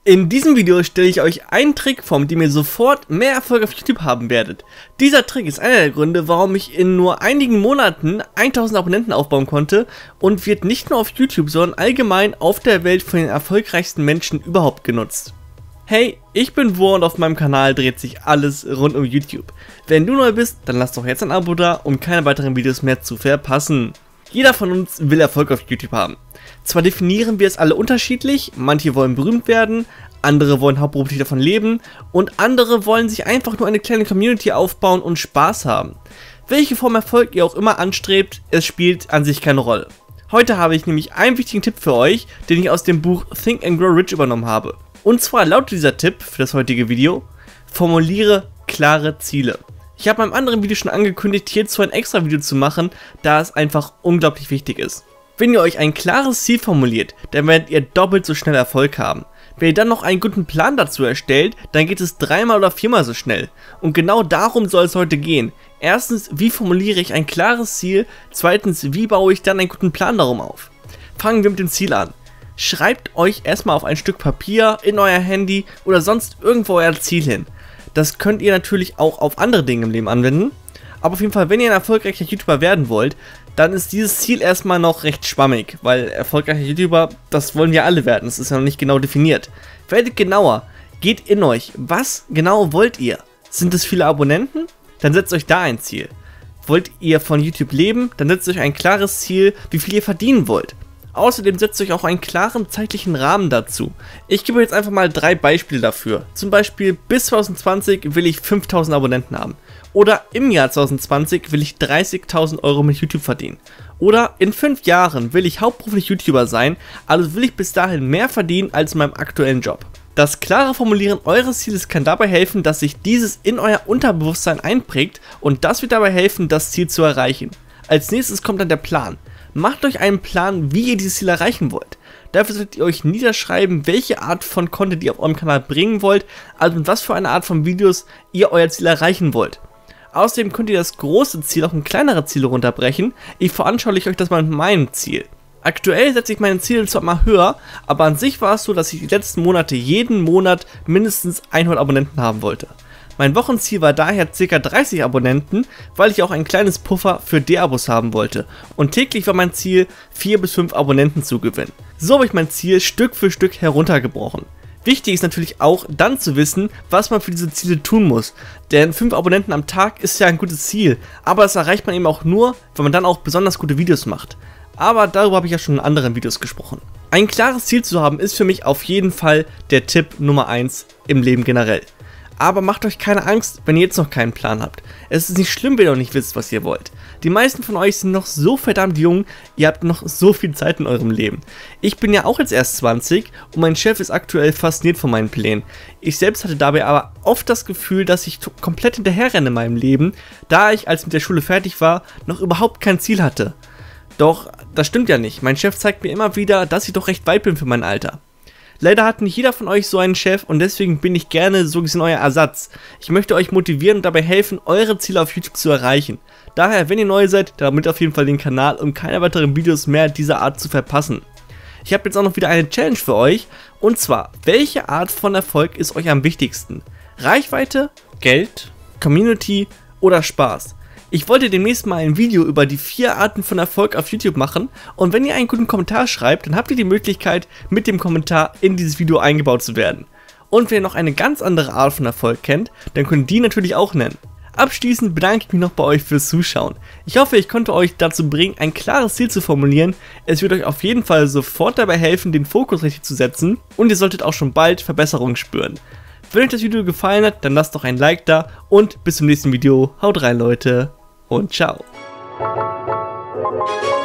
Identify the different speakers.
Speaker 1: In diesem Video stelle ich euch einen Trick vor, mit dem ihr sofort mehr Erfolg auf YouTube haben werdet. Dieser Trick ist einer der Gründe, warum ich in nur einigen Monaten 1000 Abonnenten aufbauen konnte und wird nicht nur auf YouTube, sondern allgemein auf der Welt von den erfolgreichsten Menschen überhaupt genutzt. Hey, ich bin Wo und auf meinem Kanal dreht sich alles rund um YouTube. Wenn du neu bist, dann lass doch jetzt ein Abo da, um keine weiteren Videos mehr zu verpassen. Jeder von uns will Erfolg auf YouTube haben. Zwar definieren wir es alle unterschiedlich, manche wollen berühmt werden, andere wollen hauptberuflich davon leben und andere wollen sich einfach nur eine kleine Community aufbauen und Spaß haben. Welche Form Erfolg ihr auch immer anstrebt, es spielt an sich keine Rolle. Heute habe ich nämlich einen wichtigen Tipp für euch, den ich aus dem Buch Think and Grow Rich übernommen habe. Und zwar lautet dieser Tipp für das heutige Video: Formuliere klare Ziele. Ich habe in einem anderen Video schon angekündigt, hierzu ein extra Video zu machen, da es einfach unglaublich wichtig ist. Wenn ihr euch ein klares Ziel formuliert, dann werdet ihr doppelt so schnell Erfolg haben. Wenn ihr dann noch einen guten Plan dazu erstellt, dann geht es 3-mal oder 4-mal so schnell. Und genau darum soll es heute gehen. Erstens, wie formuliere ich ein klares Ziel? Zweitens, wie baue ich dann einen guten Plan darum auf? Fangen wir mit dem Ziel an. Schreibt euch erstmal auf ein Stück Papier, in euer Handy oder sonst irgendwo euer Ziel hin. Das könnt ihr natürlich auch auf andere Dinge im Leben anwenden. Aber auf jeden Fall, wenn ihr ein erfolgreicher YouTuber werden wollt, dann ist dieses Ziel erstmal noch recht schwammig, weil erfolgreicher YouTuber, das wollen wir alle werden, das ist ja noch nicht genau definiert. Werdet genauer, geht in euch, was genau wollt ihr? Sind es viele Abonnenten? Dann setzt euch da ein Ziel. Wollt ihr von YouTube leben? Dann setzt euch ein klares Ziel, wie viel ihr verdienen wollt. Außerdem setzt euch auch einen klaren zeitlichen Rahmen dazu. Ich gebe jetzt einfach mal 3 Beispiele dafür. Zum Beispiel bis 2020 will ich 5000 Abonnenten haben. Oder im Jahr 2020 will ich 30.000 Euro mit YouTube verdienen. Oder in 5 Jahren will ich hauptberuflich YouTuber sein, also will ich bis dahin mehr verdienen als in meinem aktuellen Job. Das klare Formulieren eures Zieles kann dabei helfen, dass sich dieses in euer Unterbewusstsein einprägt und das wird dabei helfen, das Ziel zu erreichen. Als nächstes kommt dann der Plan. Macht euch einen Plan, wie ihr dieses Ziel erreichen wollt. Dafür solltet ihr euch niederschreiben, welche Art von Content ihr auf eurem Kanal bringen wollt, also mit was für eine Art von Videos ihr euer Ziel erreichen wollt. Außerdem könnt ihr das große Ziel auch in kleinere Ziele runterbrechen. Ich veranschauliche euch das mal mit meinem Ziel. Aktuell setze ich meine Ziele zwar mal höher, aber an sich war es so, dass ich die letzten Monate jeden Monat mindestens 100 Abonnenten haben wollte. Mein Wochenziel war daher ca. 30 Abonnenten, weil ich auch ein kleines Puffer für D-Abos haben wollte. Und täglich war mein Ziel, 4 bis 5 Abonnenten zu gewinnen. So habe ich mein Ziel Stück für Stück heruntergebrochen. Wichtig ist natürlich auch, dann zu wissen, was man für diese Ziele tun muss. Denn 5 Abonnenten am Tag ist ja ein gutes Ziel, aber das erreicht man eben auch nur, wenn man dann auch besonders gute Videos macht. Aber darüber habe ich ja schon in anderen Videos gesprochen. Ein klares Ziel zu haben, ist für mich auf jeden Fall der Tipp Nummer 1 im Leben generell. Aber macht euch keine Angst, wenn ihr jetzt noch keinen Plan habt. Es ist nicht schlimm, wenn ihr noch nicht wisst, was ihr wollt. Die meisten von euch sind noch so verdammt jung, ihr habt noch so viel Zeit in eurem Leben. Ich bin ja auch jetzt erst 20 und mein Chef ist aktuell fasziniert von meinen Plänen. Ich selbst hatte dabei aber oft das Gefühl, dass ich komplett hinterherrenne in meinem Leben, da ich, als mit der Schule fertig war, noch überhaupt kein Ziel hatte. Doch, das stimmt ja nicht. Mein Chef zeigt mir immer wieder, dass ich doch recht weit bin für mein Alter. Leider hat nicht jeder von euch so einen Chef und deswegen bin ich gerne so gesehen euer Ersatz. Ich möchte euch motivieren und dabei helfen, eure Ziele auf YouTube zu erreichen. Daher, wenn ihr neu seid, dann abonniert auf jeden Fall den Kanal, um keine weiteren Videos mehr dieser Art zu verpassen. Ich habe jetzt auch noch wieder eine Challenge für euch, und zwar, welche Art von Erfolg ist euch am wichtigsten? Reichweite, Geld, Community oder Spaß? Ich wollte demnächst mal ein Video über die 4 Arten von Erfolg auf YouTube machen und wenn ihr einen guten Kommentar schreibt, dann habt ihr die Möglichkeit, mit dem Kommentar in dieses Video eingebaut zu werden. Und wenn ihr noch eine ganz andere Art von Erfolg kennt, dann könnt ihr die natürlich auch nennen. Abschließend bedanke ich mich noch bei euch fürs Zuschauen. Ich hoffe, ich konnte euch dazu bringen, ein klares Ziel zu formulieren. Es wird euch auf jeden Fall sofort dabei helfen, den Fokus richtig zu setzen und ihr solltet auch schon bald Verbesserungen spüren. Wenn euch das Video gefallen hat, dann lasst doch ein Like da und bis zum nächsten Video. Haut rein, Leute, und ciao.